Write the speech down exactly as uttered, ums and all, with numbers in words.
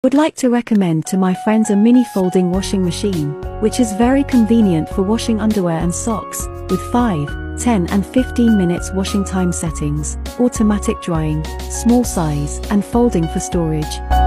Would like to recommend to my friends a mini folding washing machine, which is very convenient for washing underwear and socks, with five, ten and fifteen minutes washing time settings, automatic drying, small size and folding for storage.